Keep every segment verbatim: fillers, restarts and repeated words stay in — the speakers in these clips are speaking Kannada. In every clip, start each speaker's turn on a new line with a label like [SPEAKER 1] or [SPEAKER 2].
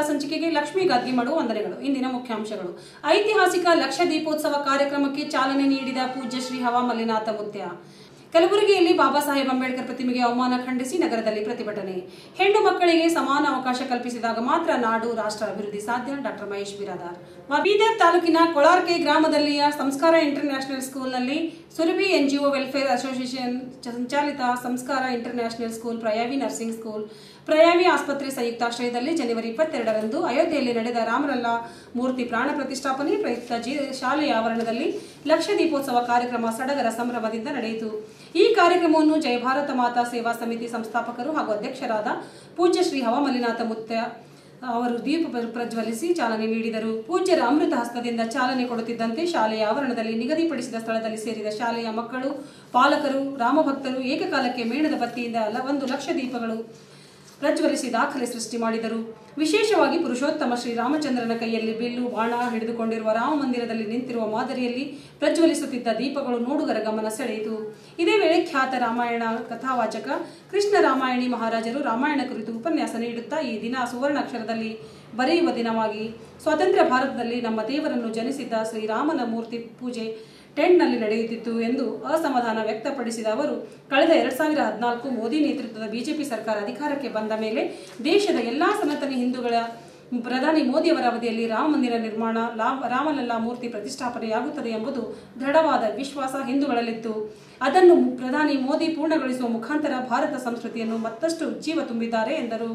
[SPEAKER 1] ಸಂಚಿಕೆಗೆ ಲಕ್ಷ್ಮೀ ಗಾದ್ಗಿ ಮಾಡುವ ವಂದನೆಗಳು. ಇಂದಿನ ಮುಖ್ಯಾಂಶಗಳು. ಐತಿಹಾಸಿಕ ಲಕ್ಷ ದೀಪೋತ್ಸವ ಕಾರ್ಯಕ್ರಮಕ್ಕೆ ಚಾಲನೆ ನೀಡಿದ ಪೂಜ್ಯ ಶ್ರೀ ಹವಾಮಲ್ಲಿನಾಥ ಮುತ್ಯ. ಕಲಬುರಗಿಯಲ್ಲಿ ಬಾಬಾ ಸಾಹೇಬ್ ಅಂಬೇಡ್ಕರ್ ಪ್ರತಿಮೆಗೆ ಅವಮಾನ ಖಂಡಿಸಿ ನಗರದಲ್ಲಿ ಪ್ರತಿಭಟನೆ. ಹೆಣ್ಣು ಮಕ್ಕಳಿಗೆ ಸಮಾನ ಅವಕಾಶ ಕಲ್ಪಿಸಿದಾಗ ಮಾತ್ರ ನಾಡು ರಾಷ್ಟ್ರ ಅಭಿವೃದ್ಧಿ ಸಾಧ್ಯ. ಡಾಕ್ಟರ್ ಮಹೇಶ್ ಬಿರಾದಾರ್. ಬೀದರ್ ತಾಲೂಕಿನ ಕೊಳಾರ್ಕೆ ಗ್ರಾಮದಲ್ಲಿಯ ಸಂಸ್ಕಾರ ಇಂಟರ್ ನ್ಯಾಷನಲ್ ಸ್ಕೂಲ್ನಲ್ಲಿ ಸುರಭಿ ಎನ್ಜಿಒ ವೆಲ್ಫೇರ್ ಅಸೋಸಿಯೇಷನ್ ಸಂಚಾಲಿತ Sanskar international school, Prayavi nursing school, Prayavi ಆಸ್ಪತ್ರೆ ಸಂಯುಕ್ತಾಶ್ರಯದಲ್ಲಿ ಜನವರಿ ಇಪ್ಪತ್ತೆರಡರಂದು ಅಯೋಧ್ಯೆಯಲ್ಲಿ ನಡೆದ ರಾಮಲಲ್ಲಾ ಮೂರ್ತಿ ಪ್ರಾಣ ಪ್ರತಿಷ್ಠಾಪನೆ ಪ್ರಯುಕ್ತ ಶಾಲೆಯ ಆವರಣದಲ್ಲಿ ಲಕ್ಷ ದೀಪೋತ್ಸವ ಕಾರ್ಯಕ್ರಮ ಸಡಗರ ಸಂಭ್ರಮದಿಂದ ನಡೆಯಿತು. ಈ ಕಾರ್ಯಕ್ರಮವನ್ನು ಜಯ ಭಾರತ ಮಾತಾ ಸೇವಾ ಸಮಿತಿ ಸಂಸ್ಥಾಪಕರು ಹಾಗೂ ಅಧ್ಯಕ್ಷರಾದ ಪೂಜ್ಯ ಶ್ರೀ ಹವಾಮಲ್ಲಿನಾಥ ಮುತ್ಯ ಅವರು ದೀಪ ಪ್ರಜ್ವಲಿಸಿ ಚಾಲನೆ ನೀಡಿದರು. ಪೂಜ್ಯರ ಅಮೃತ ಹಸ್ತದಿಂದ ಚಾಲನೆ ಕೊಡುತ್ತಿದ್ದಂತೆ ಶಾಲೆಯ ಆವರಣದಲ್ಲಿ ನಿಗದಿಪಡಿಸಿದ ಸ್ಥಳದಲ್ಲಿ ಸೇರಿದ ಶಾಲೆಯ ಮಕ್ಕಳು, ಪಾಲಕರು, ರಾಮಭಕ್ತರು ಏಕಕಾಲಕ್ಕೆ ಮೇಣದ ಬತ್ತಿಯಿಂದ ಒಂದು ಲಕ್ಷ ದೀಪಗಳು ಪ್ರಜ್ವಲಿಸಿ ದಾಖಲೆ ಸೃಷ್ಟಿ ಮಾಡಿದರು. ವಿಶೇಷವಾಗಿ ಪುರುಷೋತ್ತಮ ಶ್ರೀರಾಮಚಂದ್ರನ ಕೈಯಲ್ಲಿ ಬಿಲ್ಲು ಬಾಣ ಹಿಡಿದುಕೊಂಡಿರುವ ರಾಮ ಮಂದಿರದಲ್ಲಿ ನಿಂತಿರುವ ಮಾದರಿಯಲ್ಲಿ ಪ್ರಜ್ವಲಿಸುತ್ತಿದ್ದ ದೀಪಗಳು ನೋಡುಗರ ಗಮನ ಸೆಳೆಯಿತು. ಇದೇ ವೇಳೆ ಖ್ಯಾತ ರಾಮಾಯಣ ಕಥಾವಾಚಕ ಕೃಷ್ಣ ರಾಮಾಯಣಿ ಮಹಾರಾಜರು ರಾಮಾಯಣ ಕುರಿತು ಉಪನ್ಯಾಸ ನೀಡುತ್ತಾ, ಈ ದಿನ ಸುವರ್ಣಾಕ್ಷರದಲ್ಲಿ ಬರೆಯುವ ದಿನವಾಗಿ ಸ್ವಾತಂತ್ರ್ಯ ಭಾರತದಲ್ಲಿ ನಮ್ಮ ದೇವರನ್ನು ಜನಿಸಿದ್ದ ಶ್ರೀರಾಮನ ಮೂರ್ತಿ ಪೂಜೆ ಟೆಂಟ್ನಲ್ಲಿ ನಡೆಯುತ್ತಿತ್ತು ಎಂದು ಅಸಮಾಧಾನ ವ್ಯಕ್ತಪಡಿಸಿದ ಅವರು, ಕಳೆದ ಎರಡ್ ಸಾವಿರ ಹದಿನಾಲ್ಕು ಮೋದಿ ನೇತೃತ್ವದ ಬಿಜೆಪಿ ಸರ್ಕಾರ ಅಧಿಕಾರಕ್ಕೆ ಬಂದ ಮೇಲೆ ದೇಶದ ಎಲ್ಲಾ ಸನಾತನಿ ಹಿಂದೂಗಳ ಪ್ರಧಾನಿ ಮೋದಿಯವರ ಅವಧಿಯಲ್ಲಿ ರಾಮ ಮಂದಿರ ನಿರ್ಮಾಣ, ರಾಮಲಲ್ಲಾ ಮೂರ್ತಿ ಪ್ರತಿಷ್ಠಾಪನೆಯಾಗುತ್ತದೆ ಎಂಬುದು ದೃಢವಾದ ವಿಶ್ವಾಸ ಹಿಂದೂಗಳಲ್ಲಿತ್ತು. ಅದನ್ನು ಪ್ರಧಾನಿ ಮೋದಿ ಪೂರ್ಣಗೊಳಿಸುವ ಮುಖಾಂತರ ಭಾರತ ಸಂಸ್ಕೃತಿಯನ್ನು ಮತ್ತಷ್ಟು ಜೀವ ತುಂಬಿದ್ದಾರೆ ಎಂದರು.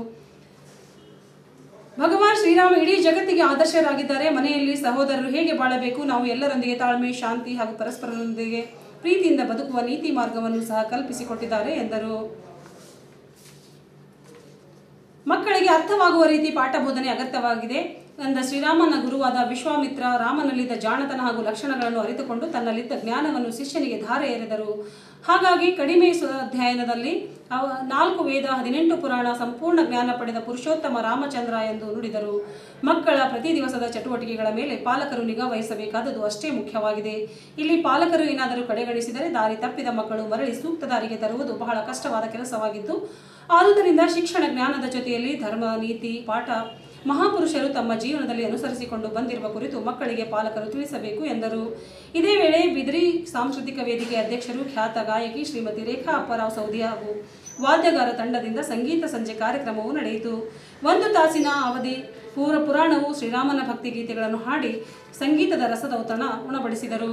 [SPEAKER 1] ಭಗವಾನ್ ಶ್ರೀರಾಮ ಇಡೀ ಜಗತ್ತಿಗೆ ಆದರ್ಶರಾಗಿದ್ದಾರೆ. ಮನೆಯಲ್ಲಿ ಸಹೋದರರು ಹೇಗೆ ಬಾಳಬೇಕು, ನಾವು ಎಲ್ಲರೊಂದಿಗೆ ತಾಳ್ಮೆ, ಶಾಂತಿ ಹಾಗೂ ಪರಸ್ಪರರೊಂದಿಗೆ ಪ್ರೀತಿಯಿಂದ ಬದುಕುವ ನೀತಿ ಮಾರ್ಗವನ್ನು ಸಹ ಕಲ್ಪಿಸಿಕೊಟ್ಟಿದ್ದಾರೆ ಎಂದರು. ಮಕ್ಕಳಿಗೆ ಅರ್ಥವಾಗುವ ರೀತಿ ಪಾಠ ಬೋಧನೆ ಅಗತ್ಯವಾಗಿದೆ ಎಂದ ಶ್ರೀರಾಮನ ಗುರುವಾದ ವಿಶ್ವಾಮಿತ್ರ ರಾಮನಲ್ಲಿದ್ದ ಜಾಣತನ ಹಾಗೂ ಲಕ್ಷಣಗಳನ್ನು ಅರಿತುಕೊಂಡು ತನ್ನಲ್ಲಿದ್ದ ಜ್ಞಾನವನ್ನು ಶಿಷ್ಯನಿಗೆ ಧಾರೆ ಎರೆದರು. ಹಾಗಾಗಿ ಕಡಿಮೆ ಅಧ್ಯಯನದಲ್ಲಿ ನಾಲ್ಕು ವೇದ, ಹದಿನೆಂಟು ಪುರಾಣ, ಸಂಪೂರ್ಣ ಜ್ಞಾನ ಪಡೆದ ಪುರುಷೋತ್ತಮ ರಾಮಚಂದ್ರ ಎಂದು ನುಡಿದರು. ಮಕ್ಕಳ ಪ್ರತಿ ದಿವಸದ ಚಟುವಟಿಕೆಗಳ ಮೇಲೆ ಪಾಲಕರು ನಿಗಾ ವಹಿಸಬೇಕಾದದ್ದು ಅಷ್ಟೇ ಮುಖ್ಯವಾಗಿದೆ. ಇಲ್ಲಿ ಪಾಲಕರು ಏನಾದರೂ ಕಡೆಗಣಿಸಿದರೆ ದಾರಿ ತಪ್ಪಿದ ಮಕ್ಕಳು ಮರಳಿ ಸೂಕ್ತ ದಾರಿಗೆ ತರುವುದು ಬಹಳ ಕಷ್ಟವಾದ ಕೆಲಸವಾಗಿದ್ದು, ಆದುದರಿಂದ ಶಿಕ್ಷಣ ಜ್ಞಾನದ ಜೊತೆಯಲ್ಲಿ ಧರ್ಮ, ನೀತಿ ಪಾಠ ಮಹಾಪುರುಷರು ತಮ್ಮ ಜೀವನದಲ್ಲಿ ಅನುಸರಿಸಿಕೊಂಡು ಬಂದಿರುವ ಕುರಿತು ಮಕ್ಕಳಿಗೆ ಪಾಲಕರು ತಿಳಿಸಬೇಕು ಎಂದರು. ಇದೇ ವೇಳೆ ಬಿದ್ರಿ ಸಾಂಸ್ಕೃತಿಕ ವೇದಿಕೆ ಅಧ್ಯಕ್ಷರು, ಖ್ಯಾತ ಗಾಯಕಿ ಶ್ರೀಮತಿ ರೇಖಾ ಅಪ್ಪರಾವ್ ಸೌದಿ ಹಾಗೂ ವಾದ್ಯಗಾರ ತಂಡದಿಂದ ಸಂಗೀತ ಸಂಜೆ ಕಾರ್ಯಕ್ರಮವು ನಡೆಯಿತು. ಒಂದು ತಾಸಿನ ಅವಧಿ ಪೂರ್ವ ಪುರಾಣವು ಶ್ರೀರಾಮನ ಭಕ್ತಿ ಗೀತೆಗಳನ್ನು ಹಾಡಿ ಸಂಗೀತದ ರಸದೌತಣ ಉಣಬಡಿಸಿದರು.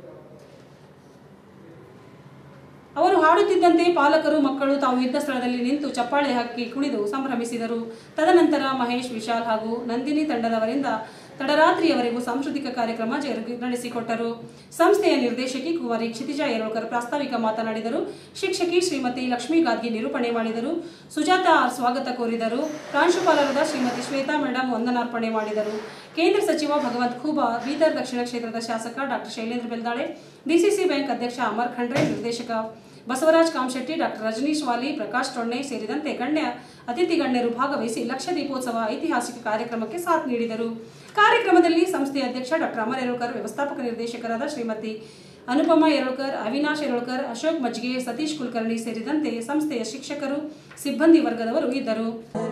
[SPEAKER 1] ಅವರು ಹಾಡುತ್ತಿದ್ದಂತೆ ಪಾಲಕರು, ಮಕ್ಕಳು ತಾವು ಇದ್ದ ಸ್ಥಳದಲ್ಲಿ ನಿಂತು ಚಪ್ಪಾಳೆ ಹಾಕಿ ಕುಣಿದು ಸಂಭ್ರಮಿಸಿದರು. ತದನಂತರ ಮಹೇಶ್, ವಿಶಾಲ್ ಹಾಗೂ ನಂದಿನಿ ತಂಡದವರಿಂದ ತಡರಾತ್ರಿಯವರೆಗೂ ಸಾಂಸ್ಕೃತಿಕ ಕಾರ್ಯಕ್ರಮ ನಡೆಸಿಕೊಟ್ಟರು. ಸಂಸ್ಥೆಯ ನಿರ್ದೇಶಕಿ ಕುಮಾರಿ ಕ್ಷಿತಿಜಾ ಯರೋಳ್ಕರ್ ಪ್ರಾಸ್ತಾವಿಕ ಮಾತನಾಡಿದರು. ಶಿಕ್ಷಕಿ ಶ್ರೀಮತಿ ಲಕ್ಷ್ಮೀ ಗಾದ್ಗಿ ನಿರೂಪಣೆ ಮಾಡಿದರು. ಸುಜಾತಾ ಆರ್ ಸ್ವಾಗತ ಕೋರಿದರು. ಪ್ರಾಂಶುಪಾಲರಾದ ಶ್ರೀಮತಿ ಶ್ವೇತಾ ಮೇಡಂ ವಂದನಾರ್ಪಣೆ ಮಾಡಿದರು. ಕೇಂದ್ರ ಸಚಿವ ಭಗವಂತ್ ಖೂಬಾ, ಬೀದರ್ ದಕ್ಷಿಣ ಕ್ಷೇತ್ರದ ಶಾಸಕ doctor Shailendra Beldale, DCC bank ಅಧ್ಯಕ್ಷ ಅಮರ್ ಖಂಡ್ರೆ, ನಿರ್ದೇಶಕ ಬಸವರಾಜ್ ಕಾಮಶೆಟ್ಟಿ, ಡಾಕ್ಟರ್ ರಜನೀಶ್ ವಾಲಿ, ಪ್ರಕಾಶ್ ಟೊಣ್ಣೆ ಸೇರಿದಂತೆ ಗಣ್ಯ ಅತಿಥಿ ಗಣ್ಯರು ಭಾಗವಹಿಸಿ ಲಕ್ಷ ದೀಪೋತ್ಸವ ಐತಿಹಾಸಿಕ ಕಾರ್ಯಕ್ರಮಕ್ಕೆ ಸಾಥ್ ನೀಡಿದರು. ಕಾರ್ಯಕ್ರಮದಲ್ಲಿ ಸಂಸ್ಥೆಯ ಅಧ್ಯಕ್ಷ ಡಾಕ್ಟರ್ ಅಮರ್ ಯರೋಳ್ಕರ್, ವ್ಯವಸ್ಥಾಪಕ ನಿರ್ದೇಶಕರಾದ ಶ್ರೀಮತಿ ಅನುಪಮಾ ಯರೋಳ್ಕರ್, ಅವಿನಾಶ್ ಯರೋಳ್ಕರ್, ಅಶೋಕ್ ಮಜ್ಗೆ, ಸತೀಶ್ ಕುಲಕರ್ಣಿ ಸೇರಿದಂತೆ ಸಂಸ್ಥೆಯ ಶಿಕ್ಷಕರು, ಸಿಬ್ಬಂದಿ ವರ್ಗದವರು ಇದ್ದರು.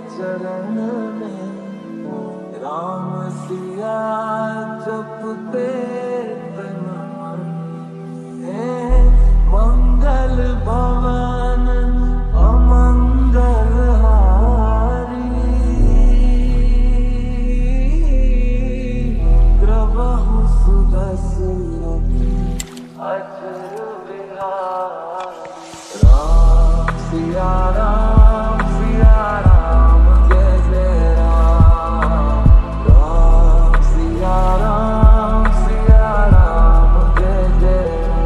[SPEAKER 1] मंगल भवन अमंगल हारी, ग्रवहु सुदसुरभि अचर विहारी। राम सिया राम सिया राम जय जय राम, राम सिया राम सिया राम जय जय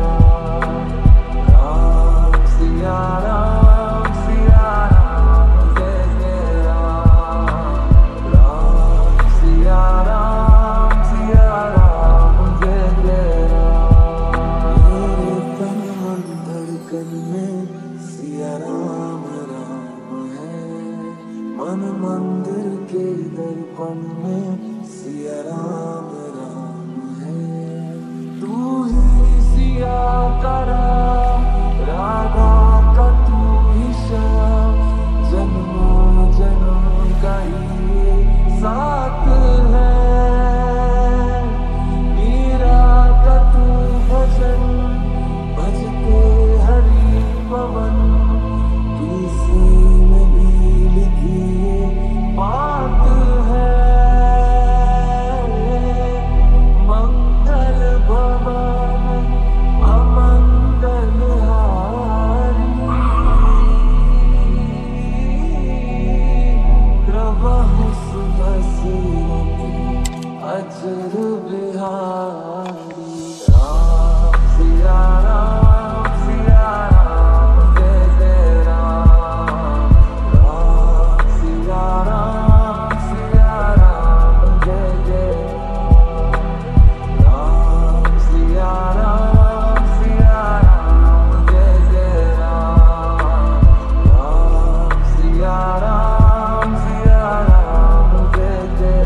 [SPEAKER 1] मन मंदिर के दर्पण में सिया राम राम है। तू ही सिया का राम, राधा का तू ही श्याम, जन्मों जन्म का ये
[SPEAKER 2] साथ है मीरा का तू भजन भजते हरि पवन किसी में भी लिखी ये बात है मंगल भवन अमंगल हारी ग्रवहु सुबसुमति अजर बिहारी राम सिया राम सिया राम जय जय राम राम सिया राम सिया राम जय जय राम सिया राम सिया राम जय जय राम राम सिया राम सिया राम जय जय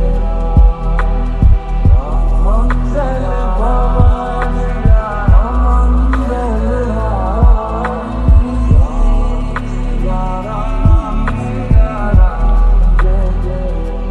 [SPEAKER 2] मंगल भवन अमंगल हारी सिया राम सिया राम जय जय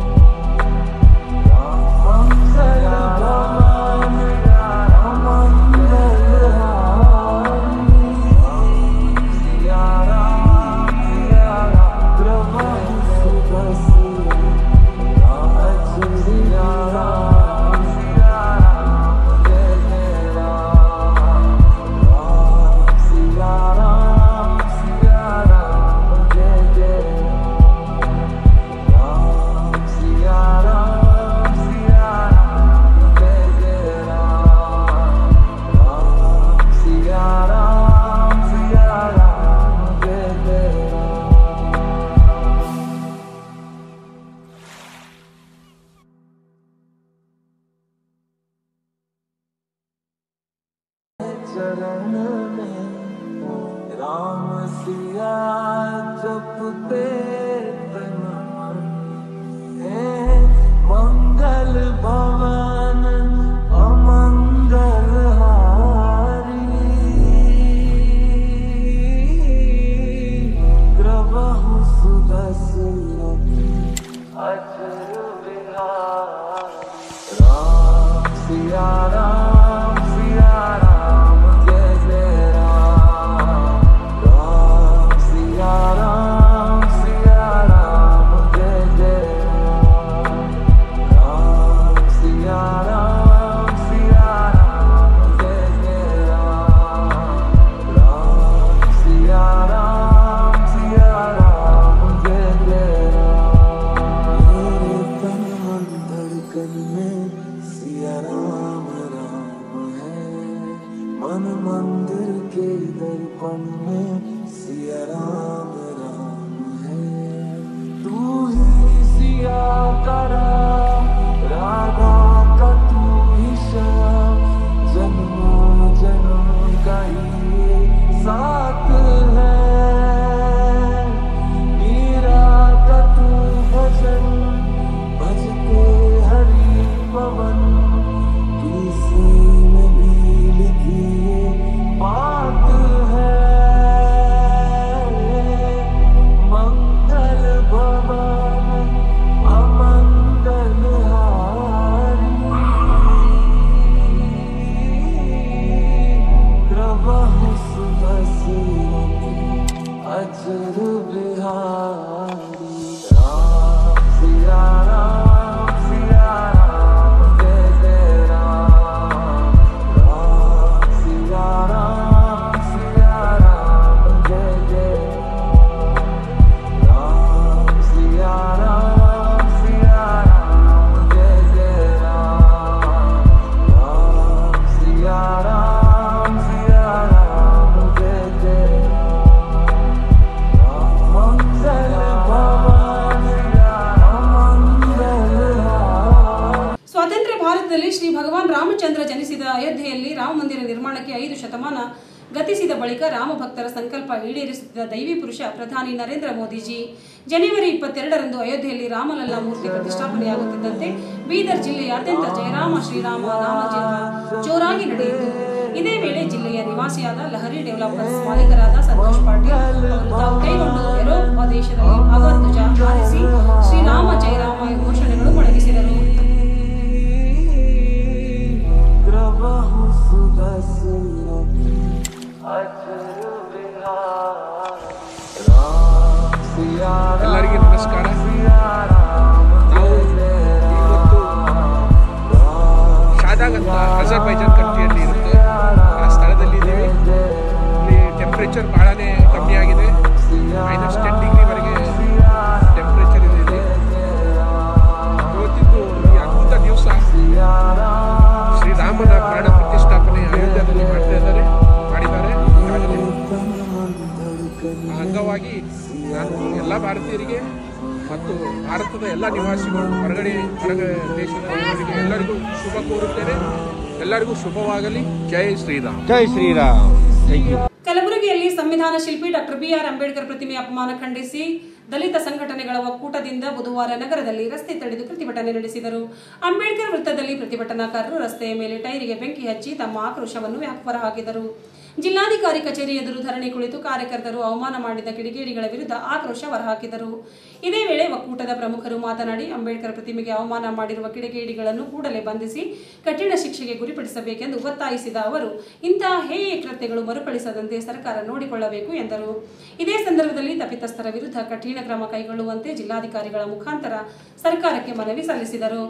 [SPEAKER 2] मंगल भवन अमंगल हारी सिया राम सिया राम प्रभु सुदर्शन राज सिया राम सिया राम जय जय राम राम सिया राम सिया राम जय जय राम सिया राम सिया राम जय जय राम राम सिया राम सिया राम जय जय चरण में राम सिया जपते तन मन है मंगल भवन अमंगल हारी ग्रवहु सुदसुमति अजर बिहारी राम सिया राम सिया राम जय जय राम राम सिया राम सिया राम जय जय राम सिया राम सिया राम जय जय राम राम सिया राम सिया राम जय जय मेरे तन मन धड़कन में सिया राम राम है मन मंदिर के दर्पण में सिया राम राम है तू ही सिया का राम राधा का तू ही श्याम जन्मों जन्म का ये साथ है मीरा का तू भजन भजते हरि पवन किसी में भी लिखी ये बात है मंगल भवन अमंगल हारी ग्रवहु सुबसुमति अजर बिहारी राम सिया राम सिया राम जय जय राम राम सिया राम सिया राम जय जय राम सिया राम सिया राम जय जय राम राम सिया राम सिया राम जय जय मंगल भवन अमंगल हारी
[SPEAKER 1] ಸ್ವಾತಂತ್ರ್ಯ ಭಾರತದಲ್ಲಿ ಶ್ರೀ ಭಗವಾನ್ ರಾಮಚಂದ್ರ ಜನಿಸಿದ ಅಯೋಧ್ಯೆಯಲ್ಲಿ ರಾಮ ಮಂದಿರ ನಿರ್ಮಾಣಕ್ಕೆ ಐದು ಶತಮಾನ ಗತಿಸಿದ ಬಳಿಕ ರಾಮ ಭಕ್ತರ ಸಂಕಲ್ಪ ಈಡೇರಿಸುತ್ತಿದ್ದ ದೈವಿ ಪುರುಷ ಪ್ರಧಾನಿ ನರೇಂದ್ರ ಮೋದಿಜಿ ಜನವರಿ ಇಪ್ಪತ್ತೆರಡರಂದು ಅಯೋಧ್ಯೆಯಲ್ಲಿ ರಾಮಲಲ್ಲಾ ಮೂರ್ತಿ ಪ್ರತಿಷ್ಠಾಪನೆಯಾಗುತ್ತಿದ್ದಂತೆ ಬೀದರ್ ಜಿಲ್ಲೆಯಾದ್ಯಂತ ಜಯರಾಮ ಶ್ರೀರಾಮ ನಾಮಜಪ ಜೋರಾಗಿ ನಡೆಯಿತು. ಇದೇ ವೇಳೆ ಜಿಲ್ಲೆಯ ನಿವಾಸಿಯಾದ ಲಹರಿ ಡೆವಲಪರ್ಸ್ ಮಾಲೀಕರಾದ ಸಂತೋಷ್ ಪಾಟೀಲ್ ಅವರು ತಾವು ಕೈಗೊಂಡು ಯುರೋಪ್ ದೇಶದಲ್ಲಿ ಭಗವದ್ ಧ್ವಜ ಹಾರಿಸಿ ಶ್ರೀರಾಮ ಜಯರಾಮ ಘೋಷಣೆಗಳು
[SPEAKER 3] ಭಾರತದ ಎಲ್ಲ ನಿವಾಸಿಗಳು ಹೊರಗಡೆ ಹೊರಗ ದೇಶದ ಜನರಿಗೆ ಎಲ್ಲರಿಗೂ ಶುಭ ಕೋರುತ್ತೇನೆ. ಎಲ್ಲರಿಗೂ ಶುಭವಾಗಲಿ. ಜೈ ಶ್ರೀರಾಮ್.
[SPEAKER 4] ಜೈ ಶ್ರೀರಾಮ್. Thank you.
[SPEAKER 1] ಕಲಬುರಗಿಯಲ್ಲಿ ಸಂವಿಧಾನ ಶಿಲ್ಪಿ ಡಾಕ್ಟರ್ ಬಿ ಆರ್ ಅಂಬೇಡ್ಕರ್ ಪ್ರತಿಮೆ ಅಪಮಾನ ಖಂಡಿಸಿ ದಲಿತ ಸಂಘಟನೆಗಳ ಒಕ್ಕೂಟದಿಂದ ಬುಧವಾರ ನಗರದಲ್ಲಿ ರಸ್ತೆ ತಡೆದು ಪ್ರತಿಭಟನೆ ನಡೆಸಿದರು. ಅಂಬೇಡ್ಕರ್ ವೃತ್ತದಲ್ಲಿ ಪ್ರತಿಭಟನಾಕಾರರು ರಸ್ತೆಯ ಮೇಲೆ ಟೈರಿಗೆ ಬೆಂಕಿ ಹಚ್ಚಿ ತಮ್ಮ ಆಕ್ರೋಶವನ್ನು ಹೊರಹಾಕಿದರು. ಜಿಲ್ಲಾಧಿಕಾರಿ ಕಚೇರಿ ಎದುರು ಧರಣಿ ಕುಳಿತು ಕಾರ್ಯಕರ್ತರು ಅವಮಾನ ಮಾಡಿದ ಕಿಡಿಗೇಡಿಗಳ ವಿರುದ್ಧ ಆಕ್ರೋಶ ಹೊರಹಾಕಿದರು. ಇದೇ ವೇಳೆ ಒಕ್ಕೂಟದ ಪ್ರಮುಖರು ಮಾತನಾಡಿ, ಅಂಬೇಡ್ಕರ್ ಪ್ರತಿಮೆಗೆ ಅವಮಾನ ಮಾಡಿರುವ ಕಿಡಿಗೇಡಿಗಳನ್ನು ಕೂಡಲೇ ಬಂಧಿಸಿ ಕಠಿಣ ಶಿಕ್ಷೆಗೆ ಗುರಿಪಡಿಸಬೇಕೆಂದು ಒತ್ತಾಯಿಸಿದ ಅವರು, ಇಂತಹ ಹೇಯ ಕೃತ್ಯಗಳು ಮರುಕಳಿಸದಂತೆ ಸರ್ಕಾರ ನೋಡಿಕೊಳ್ಳಬೇಕು ಎಂದರು. ಇದೇ ಸಂದರ್ಭದಲ್ಲಿ ತಪ್ಪಿತಸ್ಥರ ವಿರುದ್ಧ ಕಠಿಣ ಕ್ರಮ ಕೈಗೊಳ್ಳುವಂತೆ ಜಿಲ್ಲಾಧಿಕಾರಿಗಳ ಮುಖಾಂತರ ಸರ್ಕಾರಕ್ಕೆ ಮನವಿ ಸಲ್ಲಿಸಿದರು.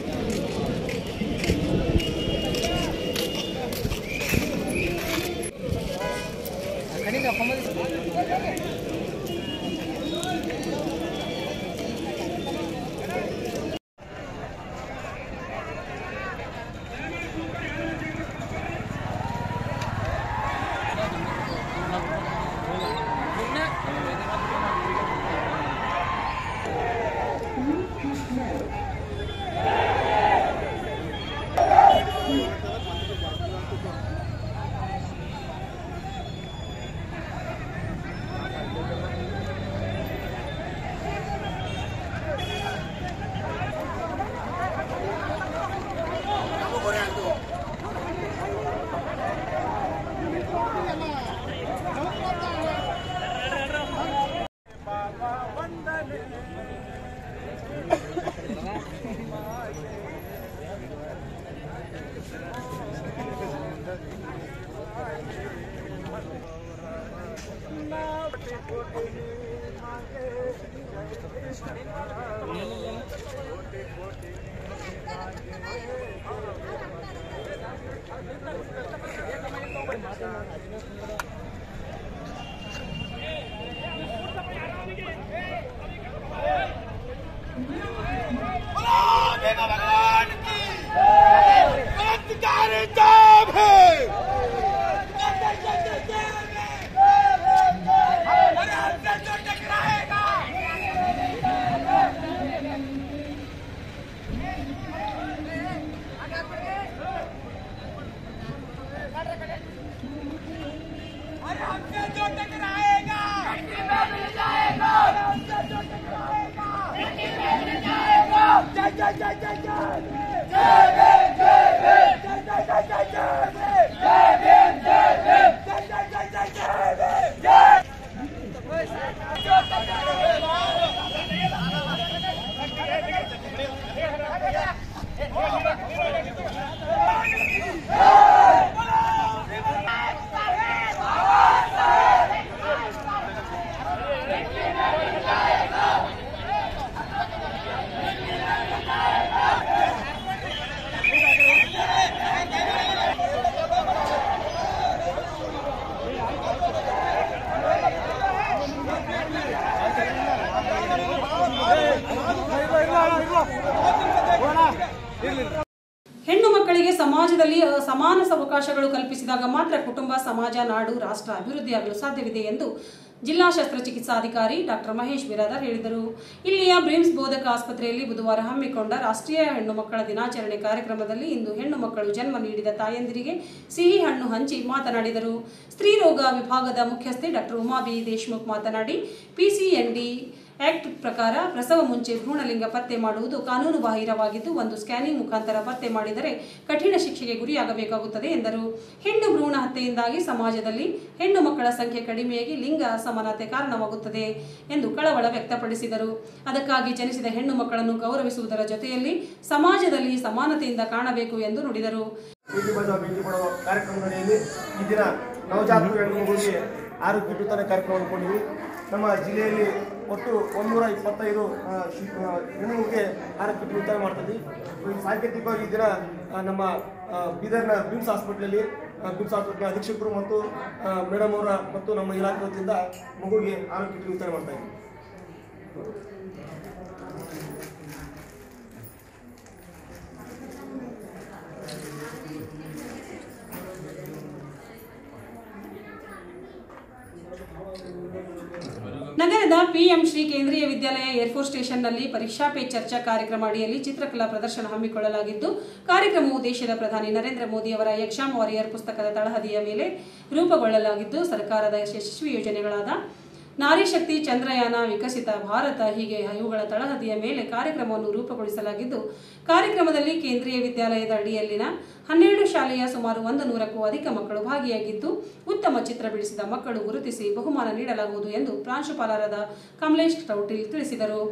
[SPEAKER 1] ಹೆಣ್ಣು ಮಕ್ಕಳಿಗೆ ಸಮಾಜದಲ್ಲಿ ಸಮಾನ ಅವಕಾಶಗಳು ಕಲ್ಪಿಸಿದಾಗ ಮಾತ್ರ ಕುಟುಂಬ, ಸಮಾಜ, ನಾಡು, ರಾಷ್ಟ್ರ ಅಭಿವೃದ್ಧಿಯಾಗಲು ಸಾಧ್ಯವಿದೆ ಎಂದು ಜಿಲ್ಲಾ ಶಸ್ತ್ರಚಿಕಿತ್ಸಾಧಿಕಾರಿ ಡಾಕ್ಟರ್ ಮಹೇಶ್ ಬಿರಾದಾರ್ ಹೇಳಿದರು. ಇಲ್ಲಿಯ ಬ್ರಿಮ್ಸ್ ಬೋಧಕ ಆಸ್ಪತ್ರೆಯಲ್ಲಿ ಬುಧವಾರ ಹಮ್ಮಿಕೊಂಡ ರಾಷ್ಟ್ರೀಯ ಹೆಣ್ಣು ಮಕ್ಕಳ ದಿನಾಚರಣೆ ಕಾರ್ಯಕ್ರಮದಲ್ಲಿ ಇಂದು ಹೆಣ್ಣು ಮಕ್ಕಳು ಜನ್ಮ ನೀಡಿದ ತಾಯಂದಿರಿಗೆ ಸಿಹಿ ಹಣ್ಣು ಹಂಚಿ ಮಾತನಾಡಿದರು. ಸ್ತ್ರೀರೋಗ ವಿಭಾಗದ ಮುಖ್ಯಸ್ಥೆ ಡಾಕ್ಟರ್ ಉಮಾ ಬಿ ದೇಶ್ಮುಖ್ ಮಾತನಾಡಿ, ಪಿಸಿಎನ್ಡಿ ಆಕ್ಟ್ ಪ್ರಕಾರ ಪ್ರಸವ ಮುಂಚೆ ಭ್ರೂಣಲಿಂಗ ಪತ್ತೆ ಮಾಡುವುದು ಕಾನೂನು ಬಾಹಿರವಾಗಿದ್ದು, ಒಂದು ಸ್ಕ್ಯಾನಿಂಗ್ ಮುಖಾಂತರ ಪತ್ತೆ ಮಾಡಿದರೆ ಕಠಿಣ ಶಿಕ್ಷೆಗೆ ಗುರಿಯಾಗಬೇಕಾಗುತ್ತದೆ ಎಂದರು. ಹೆಣ್ಣು ಭ್ರೂಣ ಹತ್ಯೆಯಿಂದಾಗಿ ಸಮಾಜದಲ್ಲಿ ಹೆಣ್ಣು ಮಕ್ಕಳ ಸಂಖ್ಯೆ ಕಡಿಮೆಯಾಗಿ ಲಿಂಗ ಅಸಮಾನತೆ ಕಾರಣವಾಗುತ್ತದೆ ಎಂದು ಕಳವಳ ವ್ಯಕ್ತಪಡಿಸಿದರು. ಅದಕ್ಕಾಗಿ ಜನಿಸಿದ ಹೆಣ್ಣು ಮಕ್ಕಳನ್ನು ಗೌರವಿಸುವುದರ ಜೊತೆಯಲ್ಲಿ ಸಮಾಜದಲ್ಲಿ ಸಮಾನತೆಯಿಂದ ಕಾಣಬೇಕು ಎಂದು ನುಡಿದರು.
[SPEAKER 5] ಕಾರ್ಯಕ್ರಮದಲ್ಲಿ ಈ ದಿನ ನವಜಾತ ಹೆಣ್ಣು ಮಗುವಿಗೆ ಆರೋಗ್ಯ ವಿತರಣೆ ಕಾರ್ಯಕ್ರಮ ಹಮ್ಮಿಕೊಂಡಿವಿ. ನಮ್ಮ ಜಿಲ್ಲೆಯಲ್ಲಿ ಒಟ್ಟು ಒಂದೂರ ಇಪ್ಪತ್ತೈದು ಹೆಣ್ಣುಮಗುಗೆ ಆರೋಗ್ಯ ವಿತರಣೆ ಮಾಡ್ತೀವಿ. ಸಾಂಕೇತಿಕವಾಗಿ ಈ ದಿನ ನಮ್ಮ ಬೀದರ್ನ ಬಿಮ್ಸ್ ಹಾಸ್ಪಿಟ್ಲಲ್ಲಿ ಬಿಮ್ಸ್ ಹಾಸ್ಪಿಟ್ಲ್ ಅಧೀಕ್ಷಕರು ಮತ್ತು ಮೇಡಮ್ ಅವರ ಮತ್ತು ನಮ್ಮ ಇಲಾಖೆ ವತಿಯಿಂದ ಮಗುವಿಗೆ ಆರೋಗ್ಯ ವಿತರಣೆ ಮಾಡ್ತಾ ಇದ್ದೀವಿ.
[SPEAKER 1] ನಗರದ ಪಿಎಂ ಶ್ರೀ ಕೇಂದ್ರೀಯ ವಿದ್ಯಾಲಯ ಏರ್ಫೋರ್ಸ್ ಸ್ಟೇಷನ್ನಲ್ಲಿ ಪರೀಕ್ಷಾ ಪೇ ಚರ್ಚಾ ಕಾರ್ಯಕ್ರಮ ಅಡಿಯಲ್ಲಿ ಚಿತ್ರಕಲಾ ಪ್ರದರ್ಶನ ಹಮ್ಮಿಕೊಳ್ಳಲಾಗಿದ್ದು, ಕಾರ್ಯಕ್ರಮವು ದೇಶದ ಪ್ರಧಾನಿ ನರೇಂದ್ರ ಮೋದಿ ಅವರ ಯಕ್ಷಾಮ್ ವಾರಿಯರ್ ಪುಸ್ತಕದ ತಳಹದಿಯ ಮೇಲೆ ರೂಪುಗೊಳ್ಳಲಾಗಿದ್ದು, ಸರ್ಕಾರದ ಯಶಸ್ವಿ ಯೋಜನೆಗಳಾದ ನಾರಿ ಶಕ್ತಿ, ಚಂದ್ರಯಾನ, ವಿಕಸಿತ ಭಾರತ ಹೀಗೆ ಇವುಗಳ ತಳಹದಿಯ ಮೇಲೆ ಕಾರ್ಯಕ್ರಮವನ್ನು ರೂಪುಗೊಳಿಸಲಾಗಿದ್ದು, ಕಾರ್ಯಕ್ರಮದಲ್ಲಿ ಕೇಂದ್ರೀಯ ವಿದ್ಯಾಲಯದ ಅಡಿಯಲ್ಲಿನ ಹನ್ನೆರಡು ಶಾಲೆಯ ಸುಮಾರು ಒಂದು ನೂರಕ್ಕೂ ಅಧಿಕ ಮಕ್ಕಳು ಭಾಗಿಯಾಗಿದ್ದು, ಉತ್ತಮ ಚಿತ್ರ ಬಿಡಿಸಿದ ಮಕ್ಕಳು ಗುರುತಿಸಿ ಬಹುಮಾನ ನೀಡಲಾಗುವುದು ಎಂದು ಪ್ರಾಂಶುಪಾಲರಾದ ಕಮಲೇಶ್ ಟೌಟಿಲ್ ತಿಳಿಸಿದರು.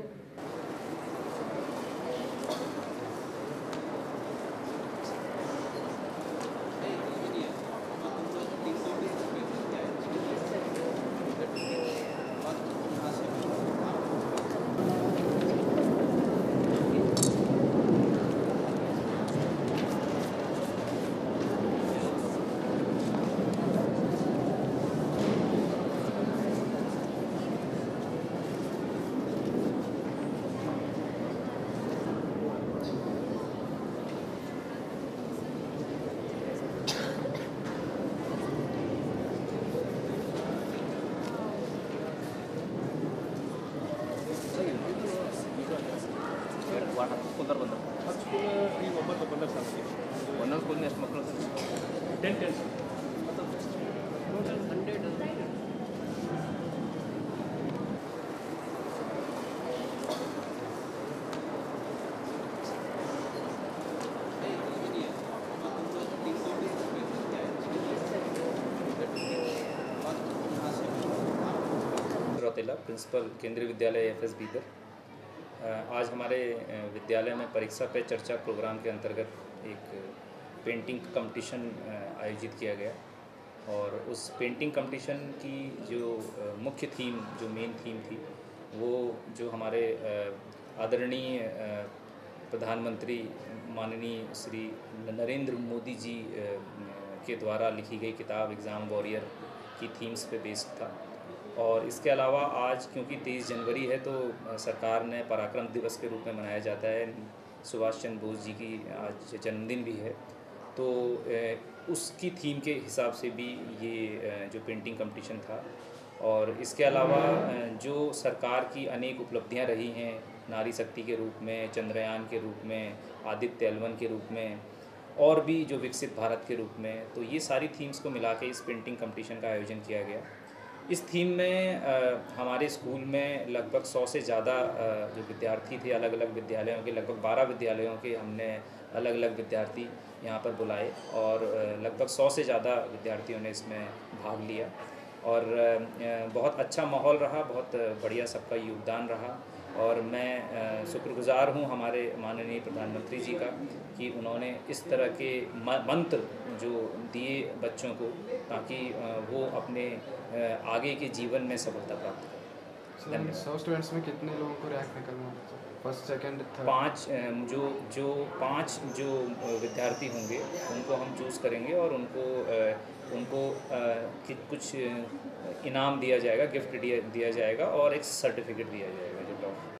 [SPEAKER 4] ಕುಂದರ್ ಬಂದ
[SPEAKER 3] ಈಗ ಒಂಬತ್ತು ಬಂದರ್ ಸಾಧ್ಯ
[SPEAKER 4] ಒಂದೊಂದು ಸ್ಕೂಲ್ನ ಎಷ್ಟು ಮಕ್ಕಳು
[SPEAKER 3] ಟೆನ್ ಟೆನ್
[SPEAKER 4] रौतेला प्रिंसिपल केंद्रीय विद्यालय एफ एस बीदर। आज हमारे विद्यालय में परीक्षा पे चर्चा प्रोग्राम के अंतर्गत एक पेंटिंग कंपटीशन आयोजित किया गया और उस पेंटिंग कंपटीशन की जो मुख्य थीम जो मेन थीम थी वो जो हमारे आदरणीय प्रधानमंत्री माननीय श्री नरेंद्र मोदी जी के द्वारा लिखी गई किताब एग्ज़ाम वॉरियर की थीम्स पे बेस्ड था। और इसके अलावा आज क्योंकि तेईस जनवरी है तो सरकार ने पराक्रम दिवस के रूप में मनाया जाता है, सुभाष चंद्र बोस जी की आज जन्मदिन भी है, तो उसकी थीम के हिसाब से भी ये जो पेंटिंग कंपटीशन था। और इसके अलावा जो सरकार की अनेक उपलब्धियां रही हैं नारी शक्ति के रूप में, चंद्रयान के रूप में, आदित्य एल वन के रूप में और भी जो विकसित भारत के रूप में, तो ये सारी थीम्स को मिला के इस पेंटिंग कंपटीशन का आयोजन किया गया। इस थीम में आ, हमारे स्कूल में लगभग सौ से ज़्यादा जो विद्यार्थी थे, अलग अलग विद्यालयों के लगभग बारह विद्यालयों के हमने अलग अलग विद्यार्थी यहाँ पर बुलाए और लगभग सौ से ज़्यादा विद्यार्थियों ने इसमें भाग लिया और बहुत अच्छा माहौल रहा, बहुत बढ़िया सबका योगदान रहा। और मैं शुक्रगुजार हूँ हमारे माननीय प्रधानमंत्री जी का कि उन्होंने इस तरह के मंत्र जो दिए बच्चों को ताकि वो अपने आगे के जीवन में सफलता प्राप्त करें।
[SPEAKER 6] सौ स्टूडेंट्स में कितने लोगों को रैंक निकलना है? First second third? पाँच
[SPEAKER 4] जो जो पाँच जो विद्यार्थी होंगे उनको हम चूज़ करेंगे और उनको उनको कुछ इनाम दिया जाएगा, गिफ्ट दिया दिया जाएगा और एक सर्टिफिकेट दिया जाएगा।